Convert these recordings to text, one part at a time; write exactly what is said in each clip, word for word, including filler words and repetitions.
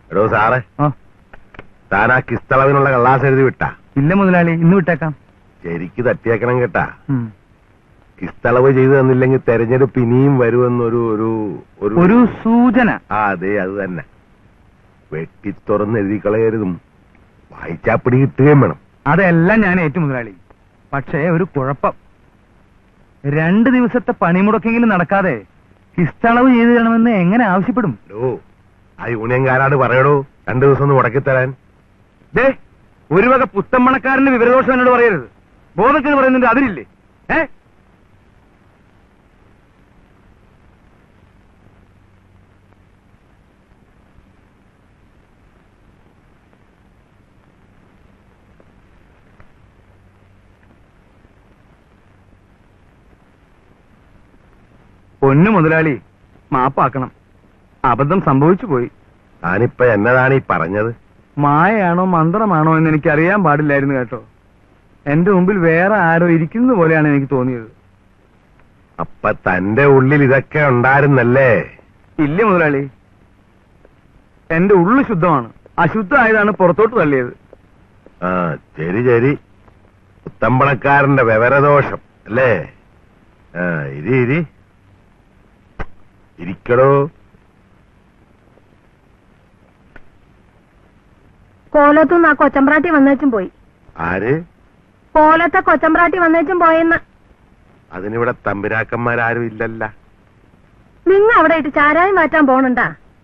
എടോ സാറേ, താൻ ആ കിസ്തളവിനുള്ള കള്ളാസ് എഴുതി വിട്ടാ? ഇല്ല മുതലാളി, ഇന്ന് വിട്ടേക്കാം. ശരിക്ക് തട്ടിയേക്കണം കേട്ടാ. കിസ്തളവ് ചെയ്തു തന്നില്ലെങ്കിൽ തെരഞ്ഞെടുപ്പ് ഇനിയും വരുമെന്നൊരു ഒരു ഒരു സൂചന. ആ അതെ, അത് തന്നെ. വെട്ടിത്തുറന്ന് എഴുതി കളയരുതും, വായിച്ചാപ്പിടി കിട്ടുകയും വേണം. അതെല്ലാം ഞാൻ ഏറ്റു മുതലാളി. പക്ഷേ ഒരു കുഴപ്പം, രണ്ട് ദിവസത്തെ പണിമുടക്കെങ്കിലും നടക്കാതെ കിസ്തളവ് ചെയ്തു തരണമെന്ന് എങ്ങനെ ആവശ്യപ്പെടും? ഓ, ആ യൂണിയൻകാരാട് പറയടോ രണ്ടു ദിവസം ഒന്ന് മുടക്കിത്തരാൻ. ദേ, ഒരു വക പുത്തമ്പണക്കാരന്റെ വിവരദോഷം എന്നോട് പറയരുത്. ബോധത്തിന് പറയുന്നുണ്ട്, അതിലില്ലേ? ഏ പൊന്നു മുതലാളി, മാപ്പാക്കണം. അബദ്ധം സംഭവിച്ചു പോയി. താനിപ്പ എന്നതാണ് ഈ പറഞ്ഞത്? മായയാണോ മന്ത്രമാണോ എന്ന് എനിക്ക് അറിയാൻ പാടില്ലായിരുന്നു കേട്ടോ. എന്റെ മുമ്പിൽ വേറെ ആരോ ഇരിക്കുന്നത് പോലെയാണ് എനിക്ക് തോന്നിയത്. അപ്പൊ തന്റെ ഉള്ളിൽ ഇതൊക്കെ ഉണ്ടായിരുന്നല്ലേ? ഇല്ല മുതലാളി, എന്റെ ഉള്ളു ശുദ്ധമാണ്. അശുദ്ധമായതാണ് പുറത്തോട്ട് തള്ളിയത്. ആ ശരി ശരി, പുത്തമ്പണക്കാരന്റെ വിവരദോഷം അല്ലേ? ആ ഇരി ഇരി ഇരിക്കടോ. കോലത്തുനിന്ന് ആ കൊച്ചമ്പ്രാട്ടി വന്നേച്ചും പോയി. ആര്? കോലത്തെ കൊച്ചമ്പ്രാട്ടി വന്നേച്ചും പോയെന്ന്. അതിനിവിടെ തമ്പുരാക്കന്മാരും ഇല്ലല്ല. നിങ്ങ അവിടെ ഇട്ട് ചാരായം മാറ്റാൻ പോണണ്ടാ?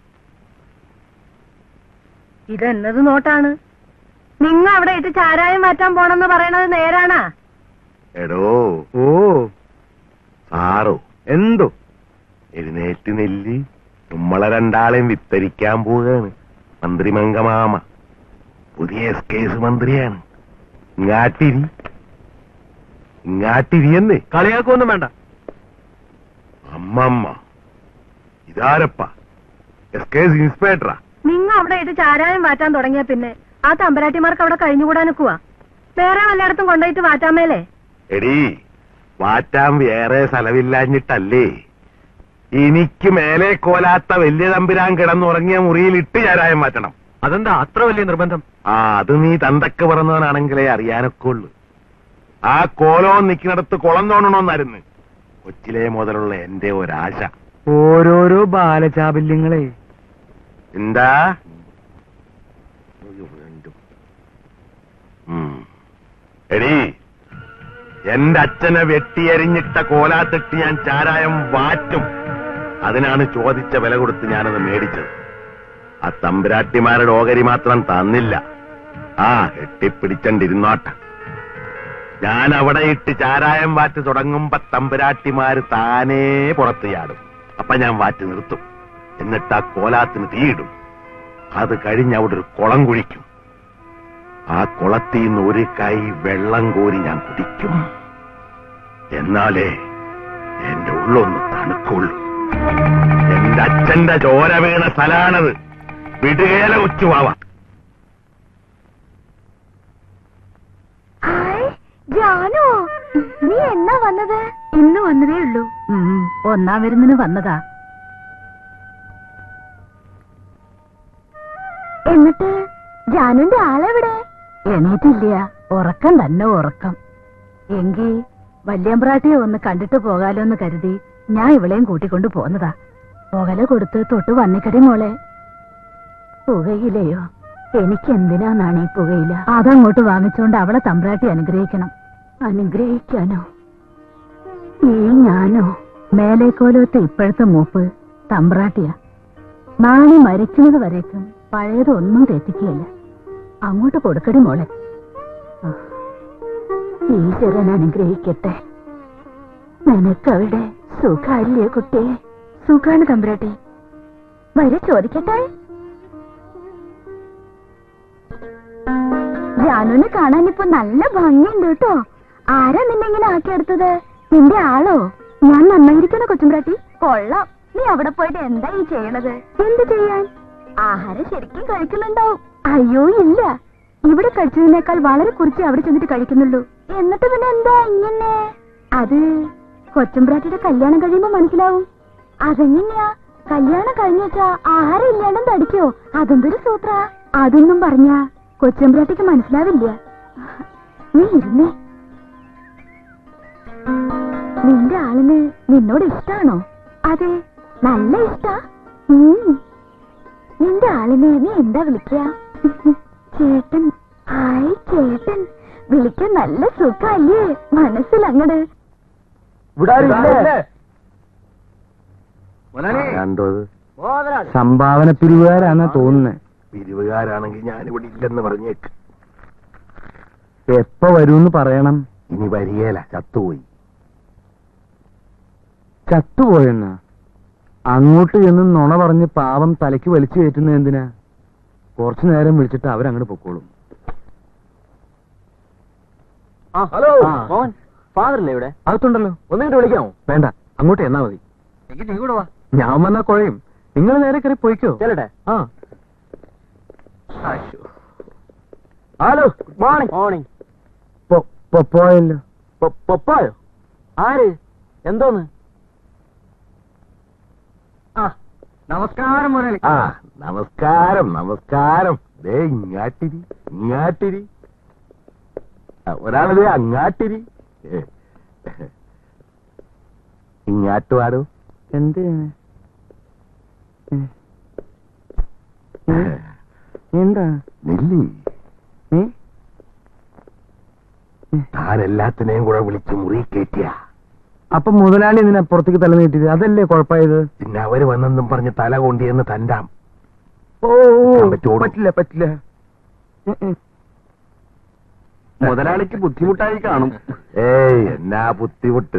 ഇതെന്നത് നോട്ടാണ്? നിങ്ങ അവിടെ ഇട്ട് ചാരായം മാറ്റാൻ പോണെന്ന് പറയണത് നേരാണാ? എടോ ഓ സാറോ എന്തോ എഴുന്നേറ്റ് നെല്ലി, നമ്മളെ രണ്ടാളെയും വിത്തരിക്കാൻ പോവുകയാണ് മന്ത്രി മംഗമാമ. പുതിയ എസ് കേസ് മന്ത്രിയാണ്. ഇങ്ങാട്ടിരി ഇങ്ങാട്ടിരിയെന്ന് കളിയാക്കൊന്നും വേണ്ട. അമ്മമ്മ ഇതാരപ്പ? S case ഇൻസ്പെക്ടറാ? നിങ്ങ അവിടെ ഇട്ട് ചാരായം മാറ്റാൻ തുടങ്ങിയ പിന്നെ ആ തമ്പരാട്ടിമാർക്ക് അവിടെ കഴിഞ്ഞുകൂടാനൊക്കുവാ. വേറെ വല്ലയിടത്തും കൊണ്ടുപോയിട്ട് മാറ്റാമേലേ? എടീ, വാറ്റാൻ വേറെ സ്ഥലമില്ലാഞ്ഞിട്ടല്ലേ. എനിക്ക് മേലെ കോലാത്ത വലിയ തമ്പുരാൻ കിടന്നുറങ്ങിയ മുറിയിൽ ഇട്ട് ചാരായം മാറ്റണം. അതെന്താ അത്ര വലിയ നിർബന്ധം? ആ അത് നീ തന്തക്ക് പറഞ്ഞവനാണെങ്കിലേ അറിയാനൊക്കെ ഉള്ളു. ആ കോലോ നിൽക്കുന്നിടത്ത് കുളം തോണണോന്നായിരുന്നു കൊച്ചിലെ മുതലുള്ള എന്റെ ഒരാശ. ഓരോരോ ബാലചാബല്യങ്ങളെ. എന്താ? എടീ, എന്റെ അച്ഛനെ വെട്ടിയരിഞ്ഞിട്ട കോലാത്തിട്ട് ഞാൻ ചാരായം വാറ്റും. അതിനാണ് ചോദിച്ച വില കൊടുത്ത് ഞാനത് മേടിച്ചത്. ആ തമ്പുരാട്ടിമാരുടെ ഓഹരി മാത്രം തന്നില്ല. ആ എട്ടിപ്പിടിച്ചണ്ടിരുന്നോട്ടെ. ഞാൻ അവിടെ ഇട്ട് ചാരായം വാറ്റ് തുടങ്ങുമ്പോ തമ്പുരാട്ടിമാര് താനേ പുറത്ത് ചാടും. അപ്പൊ ഞാൻ വാറ്റ് നിർത്തും. എന്നിട്ട് ആ കോലാത്തിന് തീയിടും. അത് കഴിഞ്ഞ് അവിടെ ഒരു കുളം കുഴിക്കും. ആ കുളത്തിൽ നിന്ന് ഒരു കൈ വെള്ളം കോരി ഞാൻ കുടിക്കും. എന്നാലേ എന്റെ ഉള്ളൊന്ന് തണുക്കുള്ളൂ. എന്റെ അച്ഛന്റെ ചോര വീണ സ്ഥലാണത്. വിടുകേല ഉച്ചുവാവ. ജാനോ, നീ എന്നാ വന്നത്? ഇന്ന് വന്നതേ ഉള്ളൂ. ഒന്നാം വരുന്നതിന് വന്നതാ. എന്നിട്ട് ജാനുന്റെ ആളെവിടെ? എണീറ്റില്ല, ഉറക്കം തന്നെ ഉറക്കം. എങ്കി വല്യമ്പ്രാട്ടിയെ ഒന്ന് കണ്ടിട്ട് പോകാലോ എന്ന് കരുതി ഞാൻ ഇവളെയും കൂട്ടിക്കൊണ്ട് പോന്നതാ. പുകല കൊടുത്ത് തൊട്ട് വന്നിക്കടി മോളെ. പുകയിലയോ? എനിക്ക് എന്തിനാന്നാണ് ഈ പുകയില? അതങ്ങോട്ട് വാങ്ങിച്ചോണ്ട് അവളെ തമ്പ്രാട്ടി അനുഗ്രഹിക്കണം. അനുഗ്രഹിക്കാനോ? ഈ ഞാനോ? മേലേക്കോലത്തെ ഇപ്പോഴത്തെ മൂപ്പ് തമ്പ്രാട്ടിയാ. നാളെ മരിക്കുന്നത് വരേക്കും പഴയതൊന്നും തെറ്റിക്കുകയല്ല. അങ്ങോട്ട് കൊടുക്കടി മോളെ. ഈശ്വരൻ അനുഗ്രഹിക്കട്ടെ. നിനക്കവിടെ സുഖല്ലേ കുട്ടിയെ? സുഖാണ് തമ്പുരാട്ടി. വരെ ചോദിക്കട്ടെ. ജാനുവിനെ കാണാനിപ്പോ നല്ല ഭംഗിയുണ്ട് കേട്ടോ. ആരാ നിന്നെ ഇങ്ങനെ ആക്കിയെടുത്തത്? നിന്റെ ആളോ? ഞാൻ നന്നായിരിക്കുന്ന കൊച്ചുംപ്രാട്ടി. കൊള്ളാം. നീ അവിടെ പോയിട്ട് എന്താ ഈ ചെയ്യണത്? എന്ത് ചെയ്യാൻ? ആഹാരം ശരിക്കും കഴിക്കുന്നുണ്ടാവും. അയ്യോ ഇല്ല, ഇവിടെ കഴിച്ചതിനേക്കാൾ വളരെ കുറച്ച് അവിടെ ചെന്നിട്ട് കഴിക്കുന്നുള്ളൂ. എന്നിട്ട് പിന്നെ എന്താ ഇങ്ങനെ? അത് കൊച്ചുംപ്രാട്ടിയുടെ കല്യാണം കഴിയുമ്പോ മനസ്സിലാവും. അതെങ്ങനെയാ? കല്യാണം കഴിഞ്ഞു വെച്ചാ ആഹാരം ഇല്ലാണ്ടും തടിക്കോ? അതെന്തൊരു സൂത്ര. അതൊന്നും പറഞ്ഞ കൊച്ചമ്പ്രാട്ടിക്ക് മനസ്സിലാവില്ല. നീ ഇരുന്നേ. നിന്റെ ആളിന് നിന്നോട് ഇഷ്ടാണോ? അതെ, നല്ല ഇഷ്ടാ. നിന്റെ ആളിനെ നീ എന്താ വിളിക്കുക? ചേട്ടൻ. ഹായ് ചേട്ടൻ. വിളിക്കാൻ നല്ല സുഖല്ലേ? മനസ്സിലങ്ങട്. സംഭാവന പിരിവുകാരാണെന്നാ തോന്നുന്നത്. പിരിവുകാരാണെങ്കിൽ ഞാനിവിടെ ഇല്ലെന്ന് പറഞ്ഞേക്ക്. എപ്പ വരൂന്ന് പറയണം. ഇനി വരികേല, ചത്തുപോയി. ചത്തുപോയെന്നാ? അങ്ങോട്ട് ചെന്ന് നുണ പറഞ്ഞ് പാവം തലയ്ക്ക് വലിച്ചു കയറ്റുന്നത് എന്തിനാ? കുറച്ചു നേരം വിളിച്ചിട്ട് അവരങ്ങോട്ട് പൊക്കോളും. ഹലോ മോഹൻ, ഫാദറില്ലേ ഇവിടെ? അകത്തുണ്ടല്ലോ. ഒന്നിട്ട് വിളിക്കാമോ? വേണ്ട, അങ്ങോട്ട് എന്നാ മതി. നീ കൂടെ വാ. ഞാൻ വന്നാ കുഴയും. നിങ്ങൾ നേരെ കയറി പോയിക്കോ. ചെല്ലട്ടെ. ആ. Hello, good morning. മോർണിംഗ്. പോയല്ലോ. പൊപ്പായോ? ആര്? എന്തോന്ന്? ആ, നമസ്കാരം മുരളി. ആ, നമസ്കാരം നമസ്കാരം. ദേ ഇങ്ങാട്ടിരി ഇങ്ങാട്ടിരി. ഒരാളത് അങ്ങാട്ടിരി. ഇങ്ങാട്ടുവാടോ. എന്ത് എന്താ നെല്ലി? താൻ എല്ലാത്തിനെയും കൂടെ വിളിച്ച് മുറി കയറ്റിയ. അപ്പൊ മുതലാളി ഇതിനെ പുറത്തേക്ക് തല നീട്ടിയത് അതല്ലേ കുഴപ്പമായത്? പിന്നെ അവര് വന്നെന്നും പറഞ്ഞ് തല കൊണ്ടിയെന്ന് തണ്ടാം. ഓ, പറ്റില്ല പറ്റില്ല. മുതലാളിക്ക് ബുദ്ധിമുട്ടായി കാണും. ഏയ്, എന്നാ ബുദ്ധിമുട്ട്?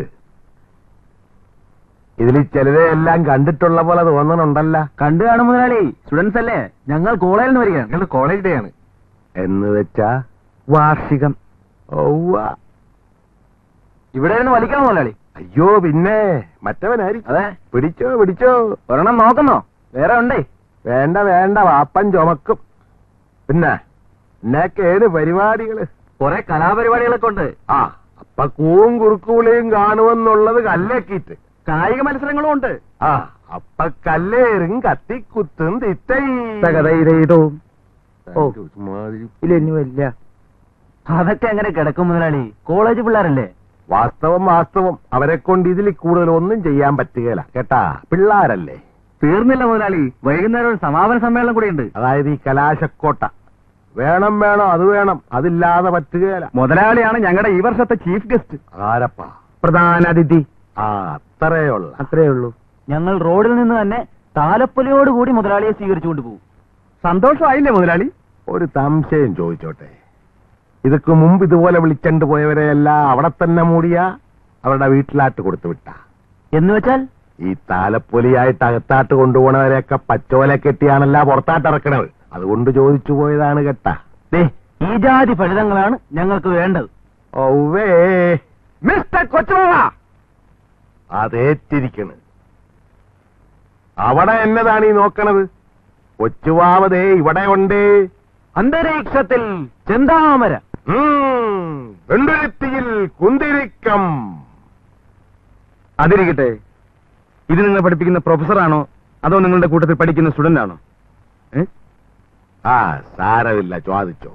ഇതിൽ ചിലരെ എല്ലാം കണ്ടിട്ടുള്ള പോലെ തോന്നണുണ്ടല്ല. കണ്ടു കാണും മുതലാളി. സ്റ്റുഡൻസ് അല്ലേ? ഞങ്ങൾ കോളേജിൽ നിന്ന് വരികയാണ്. ഞങ്ങൾ കോളേജ് ഡേ ആണ്. എന്ന് വെച്ചാ വാർഷികം. ഔവ്വ. ഇവിടെ നിന്ന് വലിക്കണം മുതലാളി. അയ്യോ, പിന്നെ മറ്റവനായിരിക്കും. അതെ. പിടിച്ചോ പിടിച്ചോ. ഒരെണ്ണം നോക്കുന്നോ? വേറെ ഉണ്ടേ? വേണ്ട വേണ്ട, വാപ്പൻ ചുമക്കും. പിന്നെ എന്നൊക്കെയാണ് പരിപാടികള്? കുറെ കലാപരിപാടികളൊക്കെ ഉണ്ട്. ആ, അപ്പൊ കൂവും കുറുക്കുവിളിയും കാണുമെന്നുള്ളത് കല്ലേക്കിട്ട്. കായിക മത്സരങ്ങളും ഉണ്ട്. ആ, അപ്പൊ കല്ലേറും കത്തിക്കുത്തും തകതയിരോ. ഓ, ഇല്ല. അതൊക്കെ എങ്ങനെ കിടക്കും മുതലാളി? കോളേജ് പിള്ളേരല്ലേ? വാസ്തവം വാസ്തവം. അവരെ കൊണ്ട് ഇതിൽ കൂടുതൽ ഒന്നും ചെയ്യാൻ പറ്റുകയില്ല കേട്ടാ. പിള്ളാരല്ലേ. തീർന്നില്ല മുതലാളി. വൈകുന്നേരം ഒരു സമാപന സമ്മേളനം കൂടി ഉണ്ട്. അതായത് ഈ കലാശക്കോട്ട. വേണം വേണം, അത് വേണം. അതില്ലാതെ പറ്റുകയില്ല. മുതലാളിയാണ് ഞങ്ങളുടെ ഈ വർഷത്തെ ചീഫ് ഗസ്റ്റ്. ആരപ്പാ? പ്രധാന അതിഥി. ആ, അത്രയുള്ള അത്രേ ഉള്ളൂ. ഞങ്ങൾ റോഡിൽ നിന്ന് തന്നെ താലപ്പൊലിയോടുകൂടി മുതലാളിയെ സ്വീകരിച്ചുകൊണ്ട് പോകും. സന്തോഷമായില്ലേ മുതലാളി? ഒരു സംശയം ചോദിച്ചോട്ടെ. ഇതൊക്കെ മുമ്പ് ഇതുപോലെ വിളിച്ചണ്ട് പോയവരെയെല്ലാം അവിടെ തന്നെ മൂടിയ അവരുടെ വീട്ടിലാട്ട് കൊടുത്തു വിട്ട? എന്ന് വെച്ചാൽ ഈ താലപ്പൊലിയായിട്ട് അകത്താട്ട് കൊണ്ടുപോണവരെയൊക്കെ പച്ചോല കെട്ടിയാണല്ല പുറത്താട്ടിറക്കണത്. അതുകൊണ്ട് ചോദിച്ചു പോയതാണ് കേട്ടാ. ഈ ജാതി ഫലിതങ്ങളാണ് ഞങ്ങൾക്ക് വേണ്ടത്. ഔവേ, മിസ്റ്റർ കൊച്ചുവാവ, അതേറ്റിരിക്കണ്. അവിടെ എന്നതാണ് ഈ നോക്കണത്? കൊച്ചുവാവതേ ഇവിടെ ഉണ്ട്. അന്തരീക്ഷത്തിൽ ചെന്താമര, വെണ്ടുരുത്തിയിൽ കുന്തിരിക്കം. അതിരിക്കട്ടെ, ഇത് നിങ്ങൾ പഠിപ്പിക്കുന്ന പ്രൊഫസറാണോ അതോ നിങ്ങളുടെ കൂട്ടത്തിൽ പഠിക്കുന്ന സ്റ്റുഡന്റ് ആണോ? ആ, സാരമില്ല, ചോദിച്ചോ.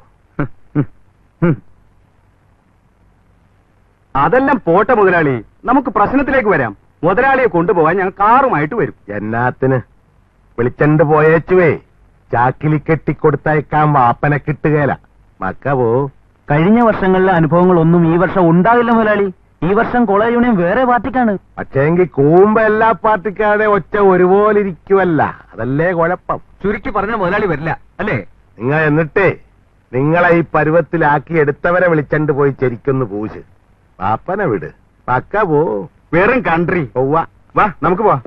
അതെല്ലാം പോട്ടെ മുതലാളി. നമുക്ക് പ്രശ്നത്തിലേക്ക് വരാം. മുതലാളിയെ കൊണ്ടുപോകാൻ ഞങ്ങൾ കാറുമായിട്ട് വരും. എന്നാത്തിന്? വിളിച്ചണ്ട് പോയേച്ചുവേ. ചാക്കിലി കെട്ടിക്കൊടുത്തയക്കാൻ വാപ്പനെ കിട്ടുകയില്ല. മക്കവോ. കഴിഞ്ഞ വർഷങ്ങളിലെ അനുഭവങ്ങളൊന്നും ഈ വർഷം ഉണ്ടാവില്ല മുതലാളി. ഈ വർഷം കോളേജ് യൂണിയൻ വേറെ പാർട്ടിക്കാണ്. പക്ഷേങ്കിൽ കൂമ്പ എല്ലാ പാർട്ടിക്കാരുടെ ഒച്ച ഒരുപോലെ ഇരിക്കുവല്ല. അതല്ലേ കുഴപ്പം. ചുരുക്കി പറഞ്ഞ മുതലാളി വരില്ല അല്ലേ? നിങ്ങൾ എന്നിട്ടേ നിങ്ങളെ ഈ പരുവത്തിലാക്കി എടുത്തവരെ വിളിച്ചണ്ട് പോയി ചെരിക്കൊന്ന് പൂശ്. പാപ്പനെ വിട്. പക്ക പോ. വെറും കൺട്രി. പോവാ. വാ, നമുക്ക് പോവാ.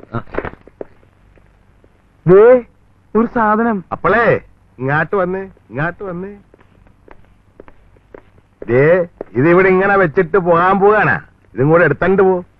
ഒരു സാധനം. അപ്പളേ ഇങ്ങാട്ട് വന്ന് ഇങ്ങാട്ട് വന്ന്. ദേ, ഇതിവിടെ ഇങ്ങനെ വെച്ചിട്ട് പോകാൻ പോവാനാ. ഇതും കൂടെ എടുത്തണ്ട് പോ.